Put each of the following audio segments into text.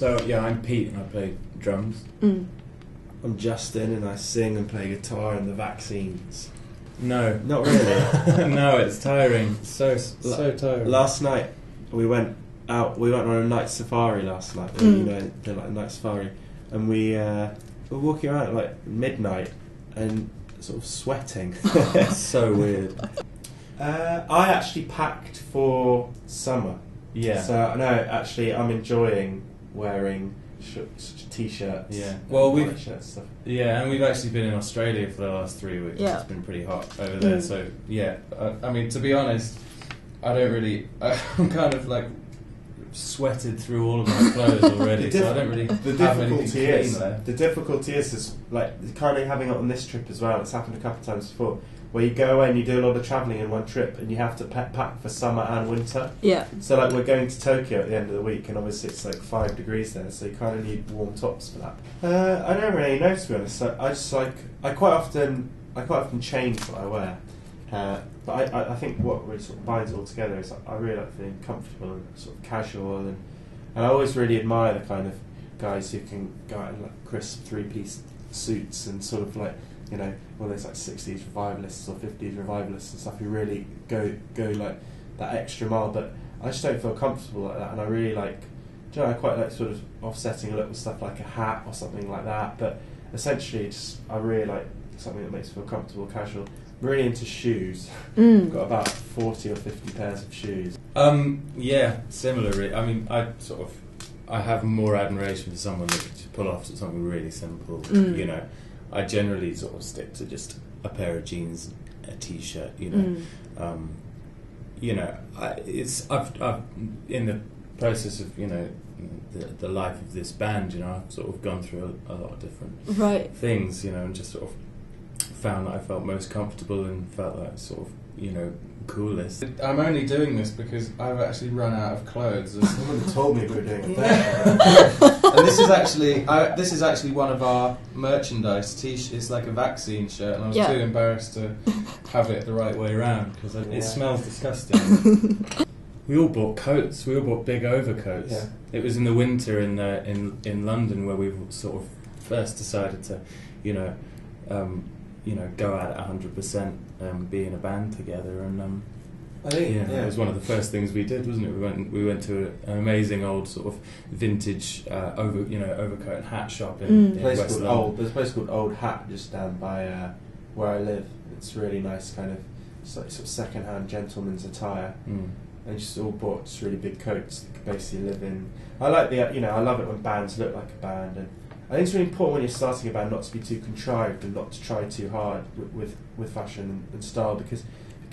So yeah, I'm Pete and I play drums. I'm Justin and I sing and play guitar in the Vaccines. No, not really. No, it's tiring. So tiring. Last night we went out. We went on a night safari last night. You know, they're like a night safari, and we were walking around at like midnight and sort of sweating. So weird. I actually packed for summer. Yeah. So no, actually, I'm enjoying wearing t-shirts. Yeah. Well, white shirts stuff. Yeah, and we've actually been in Australia for the last 3 weeks. Yeah. It's been pretty hot over there. So yeah, I mean, to be honest, I don't really. I'm kind of like sweated through all of my clothes already, so I don't really have anything clean there. The difficulty is like kind of having it on this trip as well. It's happened a couple of times before, where you go away and you do a lot of travelling in one trip, and you have to pack for summer and winter. Yeah. So like we're going to Tokyo at the end of the week, and obviously it's like 5 degrees there, so you kind of need warm tops for that. I don't really know, to be honest. I quite often change what I wear. But I think what really sort of binds it all together is I really like feeling comfortable and sort of casual, and I always really admire the kind of guys who can go out in like crisp 3-piece suits and sort of like, you know, one of those like 60s revivalists or 50s revivalists and stuff who really go like that extra mile. But I just don't feel comfortable like that, and I really like, do you know, I quite like sort of offsetting a look with stuff like a hat or something like that. But essentially, I really like something that makes me feel comfortable, casual. I'm really into shoes. I've got about 40 or 50 pairs of shoes. Yeah, similarly. I mean, I have more admiration for someone that can just pull off something really simple. You know, I generally sort of stick to just a pair of jeans, a t-shirt. You know, you know, I've in the process of, you know, the life of this band. You know, I've sort of gone through a lot of different things. You know, and just sort of found that I felt most comfortable and felt like sort of, you know, coolest. I'm only doing this because I've actually run out of clothes. Someone told me we were doing a thing. And this is actually one of our merchandise t-shirts. It's like a vaccine shirt, and I was too embarrassed to have it the right way around because it smells disgusting. We all bought coats. We all bought big overcoats. Yeah. It was in the winter in London where we sort of first decided to, you know, go at it 100%, be in a band together, and I think it was one of the first things we did, wasn't it? We went to an amazing old sort of vintage overcoat and hat shop in West London. There's a place called Old Hat just down by where I live. It's really nice, kind of sort of second-hand gentleman's attire. And just all bought just really big coats that you could basically live in. I like I love it when bands look like a band, and I think it's really important when you're starting a band not to be too contrived and not to try too hard with fashion and style, because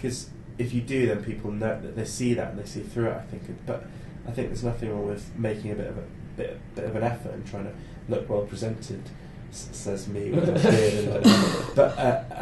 if you do, then people know that they see that and they see through it, I think. But I think there's nothing wrong with making a bit of an effort and trying to look well presented, says me with a beard. But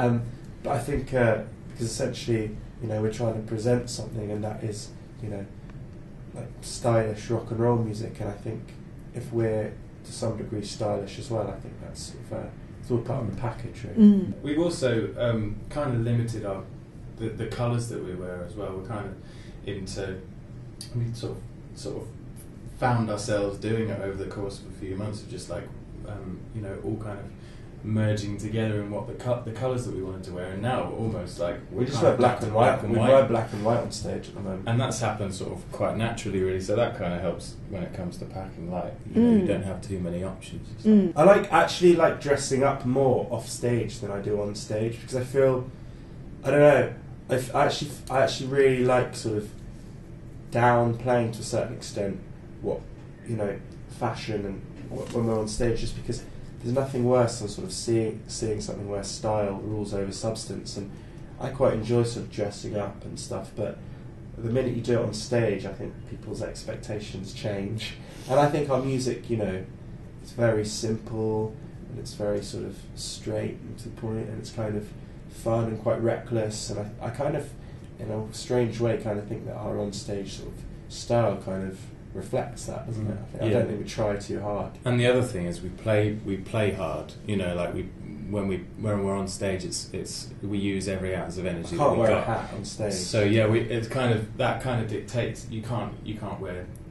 I think because essentially, you know, we're trying to present something, and that is, you know, like stylish rock and roll music, and I think if we're to some degree stylish as well, I think that's it's all part of the package, really. We've also kind of limited the colours that we wear as well. We're kind of into, we sort of found ourselves doing it over the course of a few months of just like you know, all kind of merging together in what the colours that we wanted to wear, and now almost like we just wear black and white. We wear black and white on stage at the moment, and that's happened sort of quite naturally, really. So that kind of helps when it comes to packing light. You know, you don't have too many options. I like dressing up more off stage than I do on stage, because I feel, I don't know, I actually really like sort of downplaying to a certain extent what, you know, fashion and when we're on stage, just because there's nothing worse than sort of seeing something where style rules over substance, and I quite enjoy sort of dressing up and stuff, but the minute you do it on stage, I think people's expectations change, and I think our music, you know, it's very simple and it's very sort of straight and to the point, and it's kind of fun and quite reckless, and I kind of, in a strange way, kind of think that our on stage sort of style kind of reflects that, doesn't it? I don't think we try too hard. And the other thing is we play hard. You know, like when we're on stage, it's we use every ounce of energy. I can't wear a hat on stage. So yeah, it's kind of that kind of dictates you can't wear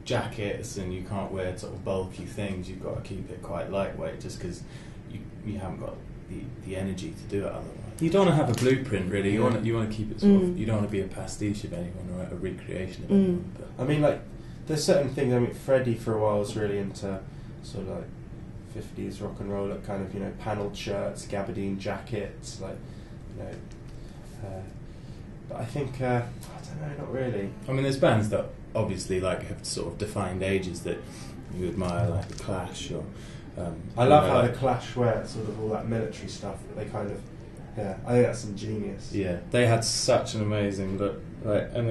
jackets and you can't wear sort of bulky things. You've got to keep it quite lightweight, just because you haven't got the energy to do it otherwise. You don't want to have a blueprint, really. You want to keep it sort of. You don't want to be a pastiche of anyone or a recreation of anyone. But I mean, like, there's certain things. I mean, Freddie for a while was really into sort of like 50s rock and roll, kind of, you know, panelled shirts, gabardine jackets, like, you know. But I think I don't know, not really. I mean, there's bands that obviously like have sort of defined ages that you admire, like the Clash or. I love how the Clash wear sort of all that military stuff. They kind of, I think that's ingenious. Yeah, they had such an amazing look, right? And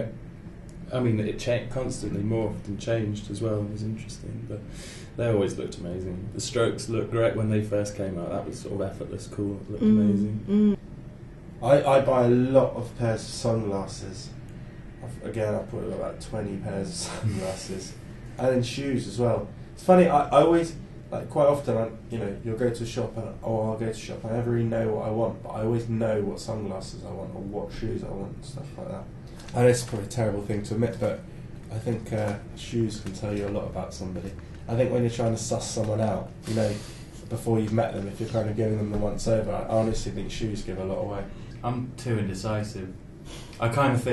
it constantly morphed and changed as well. It was interesting, but they always looked amazing. The Strokes looked great when they first came out. That was sort of effortless, cool. It looked amazing. I buy a lot of pairs of sunglasses. I put about 20 pairs of sunglasses, and then shoes as well. It's funny. I always. Like, quite often, you'll go to a shop I'll go to a shop. I never really know what I want, but I always know what sunglasses I want or what shoes I want and stuff like that. I know it's probably a terrible thing to admit, but I think shoes can tell you a lot about somebody. I think when you're trying to suss someone out, before you've met them, if you're kind of giving them the once over, I honestly think shoes give a lot away. I'm too indecisive. I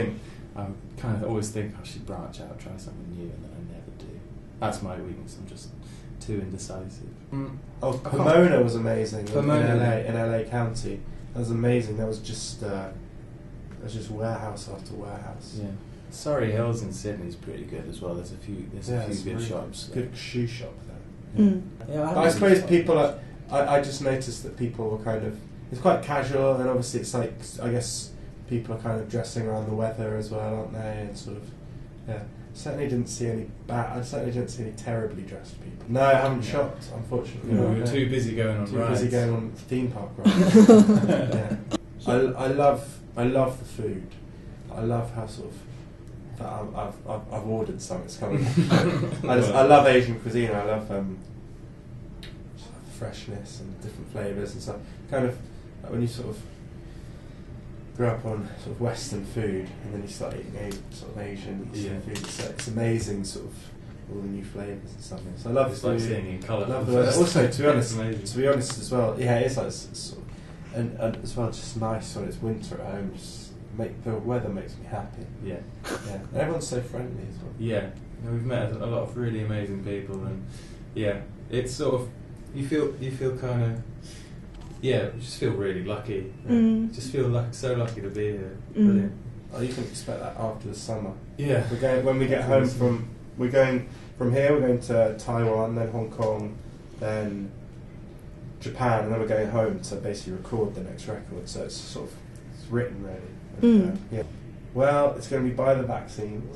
always think I should branch out, try something new, and then I never do. That's my weakness. I'm just too indecisive. Pomona was amazing. In LA County, that was amazing. That was just warehouse after warehouse. Yeah, Surrey Hills in Sydney's pretty good as well. There's a few good shops. Good shoe shop there. Yeah, I suppose people I just noticed that people were kind of. It's quite casual, and obviously it's like, I guess people are kind of dressing around the weather as well, aren't they? And sort of, Certainly didn't see any terribly dressed people. No, I haven't shopped, unfortunately. No, we were too busy going on rides. Too busy going on theme park rides. I love the food. I love how sort of that I've ordered some. It's coming. I love Asian cuisine. I love freshness and different flavours and stuff. Kind of like when you sort of grew up on sort of Western food, and then you start eating sort of Asian food. It's amazing, sort of all the new flavours and stuff. So I love it's like seeing in colour. Also, to be honest as well, it's like sort of, and as well, just nice when it's winter at home. The weather makes me happy. Yeah. And everyone's so friendly as well. Yeah, we've met a lot of really amazing people, and it's sort of you feel kind of. Yeah, we just feel really lucky. Just feel so lucky to be here. Brilliant. Oh, you can expect that after the summer. Yeah. When we get home we're going from here. We're going to Taiwan, then Hong Kong, then Japan, and then we're going home to basically record the next record. So it's sort of written really. And, well, it's going to be by the vaccines.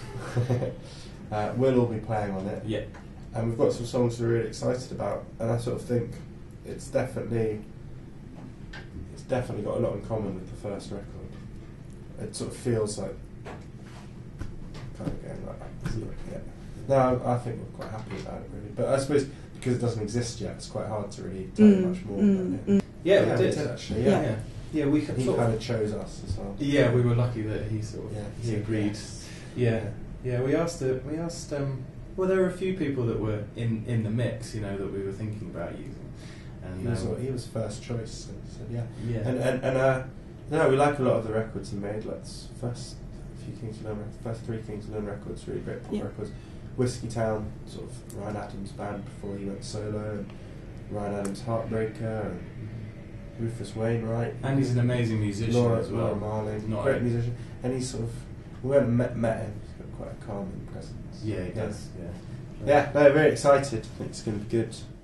We'll all be playing on it. Yeah. And we've got some songs we're really excited about, and I sort of think it's definitely got a lot in common with the first record. It sort of feels like kind of going like that. No, I think we're quite happy about it really. But I suppose because it doesn't exist yet, it's quite hard to really tell you much more about it. Yeah, we did actually. He kind of chose us as well. Yeah, we were lucky that he sort of he agreed. Yes. Yeah. We asked. Well, there were a few people that were in the mix, that we were thinking about using. And he was first choice. So And we like a lot of the records he made. Like first three Kings of Leon records, really great pop records. Whiskey Town, sort of Ryan Adams' band before he went solo, and Ryan Adams' Heartbreaker, and Rufus Wainwright. And he's an amazing musician as well. Laura Marling, great musician. And he's sort of, we went and met him. He's got quite a calming presence. Yeah, he does. Yeah, no, very excited. I think it's going to be good.